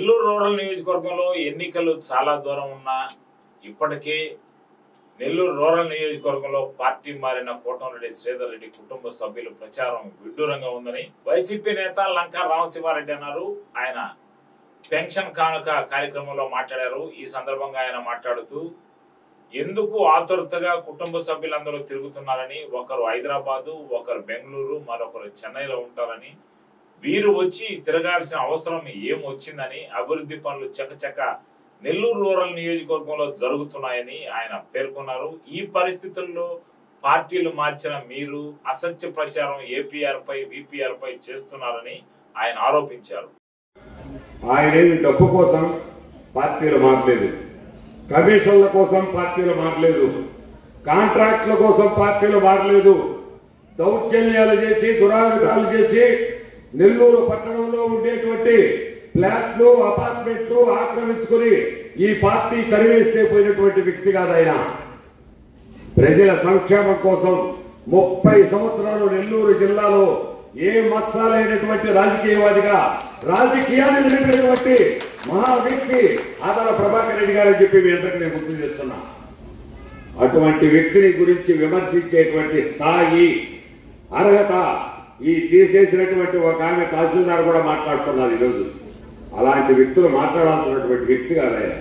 Nellore rural నియోజకవర్గంలో ఎన్నికలు చాలా దూరం ఉన్నా ఇప్పటికే నెల్లూరు రూరల్ నియోజకవర్గంలో పార్టీ మారిన కోటంరెడ్డి శ్రీధర్ రెడ్డి కుటుంబ సభ్యుల ప్రచారం విడ్డూరంగా ఉందని వైసీపీ నేత లంకా రామశివారెడ్డి అన్నారు. ఆయన పెన్షన్ కానుక కార్యక్రమంలో మాట్లాడారు. ఈ సందర్భంగా ఆయన మాట్లాడుతూ ఎందుకు ఆతురతగా కుటుంబ సభ్యులందరూ తిరుగుతున్నారని, ఒకరు హైదరాబాదు, ఒకరు బెంగళూరు, మరొకరు చెన్నైలో ఉంటారని, వీరు వచ్చి తిరగాల్సిన అవసరం ఏం వచ్చిందని, అభివృద్ధి పనులు చకచక నెల్లూరు రూరల్ నియోజకవర్గంలో జరుగుతున్నాయని ఆయన పేర్కొన్నారు. ఈ పరిస్థితుల్లో పార్టీలు మార్చిన మీరు అసత్య ప్రచారం ఏపీఆర్ పై విపిఆర్ పై చేస్తున్నారని ఆయన ఆరోపించారు. ఆయన డబ్బు కోసం పార్టీలు మారలేదు, కమిషన్ల కోసం పార్టీలు మారలేదు, కాంట్రాక్టుల కోసం పార్టీలు మారలేదు. దౌర్జన్యాలు చేసి దురాగతాలు చేసి నెల్లూరు పట్టణంలో ఉండేటువంటి ఫ్లాట్లు, అపార్ట్మెంట్లు ఆక్రమించుకుని ఈ పార్టీ తరివేస్తే పోయినటువంటి వ్యక్తి కాదు ఆయన. ప్రజల సంక్షేమం కోసం 30 సంవత్సరాలు నెల్లూరు జిల్లాలో ఏ మత్సాలైనటువంటి రాజకీయవాదిగా రాజకీయాన్ని నిలిపినటువంటి మహా వ్యక్తి ఆదాల ప్రభాకర్ రెడ్డి గారని చెప్పి మీ అందరికీ నేను గుర్తు చేస్తున్నా. అటువంటి వ్యక్తిని గురించి విమర్శించేటువంటి స్థాయి, అర్హత ఈ తీసేసినటువంటి ఒక ఆమె తహసీల్దార్ కూడా మాట్లాడుతున్నారు ఈరోజు. అలాంటి వ్యక్తులు మాట్లాడాల్సినటువంటి వ్యక్తి కాదు ఆయన.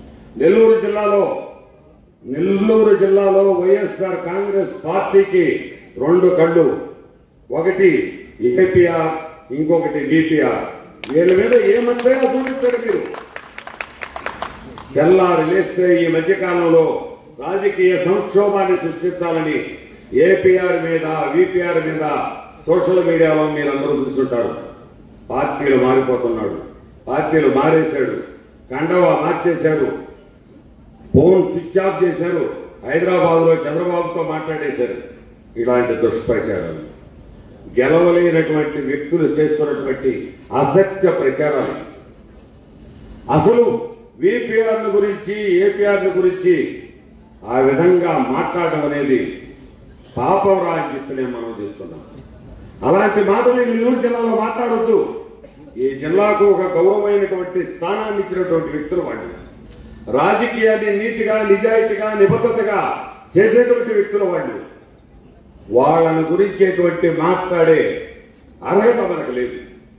నెల్లూరు జిల్లాలో వైఎస్ఆర్ కాంగ్రెస్ పార్టీకి 2 కళ్ళు, ఒకటి ఏపీఆర్, ఇంకొకటి బీపీఆర్. వీళ్ళ మీద ఏమంతైనా చూపించారు మీరు. తెల్లారి లేస్తే ఈ మధ్యకాలంలో రాజకీయ సంక్షోభాన్ని సృష్టించాలని ఏపీఆర్ మీద, విపిఆర్ మీద సోషల్ మీడియాలో మీరందరూ చూస్తుంటారు. పార్టీలు మారిపోతున్నాడు, పార్టీలు మారేశాడు, కండవా మార్చేశాడు, ఫోన్ స్విచ్ ఆఫ్ చేశారు, హైదరాబాద్లో చంద్రబాబుతో మాట్లాడేశారు. ఇలాంటి దుష్ప్రచారాలు, గెలవలేనటువంటి వ్యక్తులు చేస్తున్నటువంటి అసత్య ప్రచారాలు. అసలు విపిఆర్ల గురించి, ఏపీఆర్ల గురించి ఆ విధంగా మాట్లాడడం అనేది పాపంరా అని చెప్పి నేను మనం చేస్తున్నాం. అలాంటి మాటలు నెల్లూరు జిల్లాలో మాట్లాడొద్దు. ఈ జిల్లాకు ఒక గౌరవమైనటువంటి స్థానాన్ని ఇచ్చినటువంటి వ్యక్తులు వాళ్ళు. రాజకీయాన్ని నీతిగా, నిజాయితీగా, నిబద్ధతగా చేసేటువంటి వ్యక్తులు వాళ్ళు. వాళ్ళని గురించేటువంటి మాట్లాడే అర్హత మనకు లేదు.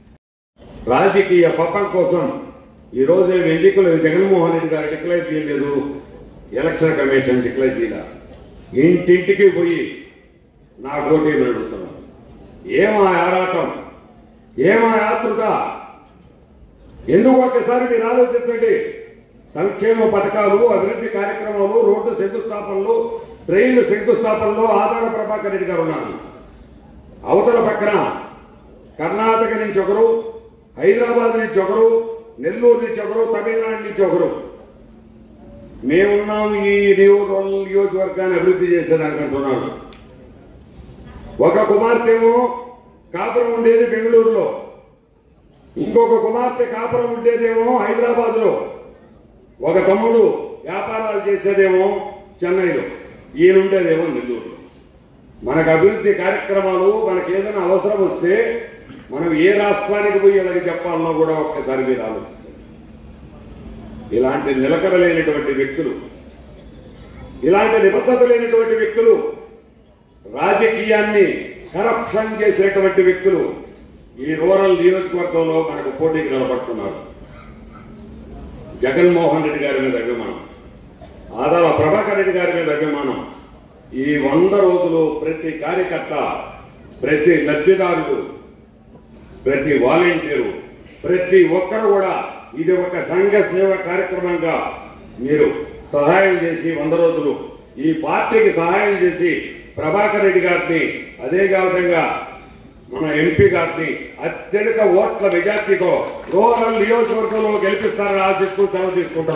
రాజకీయ పప్పం కోసం ఈరోజు ఎన్నికలు జగన్మోహన్ రెడ్డి గారు డిక్లేర్ చేయలేదు, ఎలక్షన్ కమిషన్ డిక్లేర్ చేయలే. ఇంటింటికి పోయి నా ఓటీని అడుగుతున్నాను. ఏమా ఆరాటం, ఏమా ఆతృత? ఎందుకు ఒక్కసారి మీరు ఆలోచించండి. సంక్షేమ పథకాలు, అభివృద్ధి కార్యక్రమాలు, రోడ్డు శంకుస్థాపనలు, ట్రైన్లు శంకుస్థాపనలో ఆదాల ప్రభాకర్ రెడ్డి గారు ఉన్నారు. అవతల పక్కన కర్ణాటక నుంచి ఒకరు, హైదరాబాద్ నుంచి ఒకరు, నెల్లూరు నుంచి ఒకరు, తమిళనాడు నుంచి ఒకరు. మేమున్నాం ఈ నియోజకవర్గాన్ని అభివృద్ధి చేసేదానికంటున్నాను. ఒక కుమార్తె ఏమో కాపురం ఉండేది బెంగళూరులో, ఇంకొక కుమార్తె కాపురం ఉండేదేమో హైదరాబాద్లో, ఒక తమ్ముడు వ్యాపారాలు చేసేదేమో చెన్నైలో, ఈయన ఉండేదేమో నెల్లూరులో. మనకు అభివృద్ధి కార్యక్రమాలు, మనకి ఏదైనా అవసరం వస్తే మనం ఏ రాష్ట్రానికి పోయి అలాగే చెప్పాలన్నా కూడా ఒక్కసారి మీరు ఆలోచిస్తారు. ఇలాంటి నిలకడలేనటువంటి వ్యక్తులు, ఇలాంటి నిబద్ధత లేనటువంటి వ్యక్తులు, రాజకీయాన్ని కరప్షన్ చేసేటువంటి వ్యక్తులు ఈ రూరల్ నియోజకవర్గంలో మనకు పోటీకి నిలబడుతున్నారు. జగన్మోహన్ రెడ్డి గారి మీద అభిమానం, ఆదాల ప్రభాకర్ రెడ్డి గారి మీద అభిమానం. ఈ 100 రోజులు ప్రతి కార్యకర్త, ప్రతి లబ్ధిదారుడు, ప్రతి వాలంటీరు, ప్రతి ఒక్కరు కూడా ఇది ఒక సంఘ సేవ కార్యక్రమంగా మీరు సహాయం చేసి 100 రోజులు ఈ పార్టీకి సహాయం చేసి ప్రభాకర్ రెడ్డి గారిని, అదే విధంగా మన ఎంపీ గారిని అత్యధిక ఓట్ల మెజార్టీతో రూరల్ నియోజకవర్గంలో గెలిపిస్తారని ఆశిస్తూ సెలవు తీసుకుంటారు.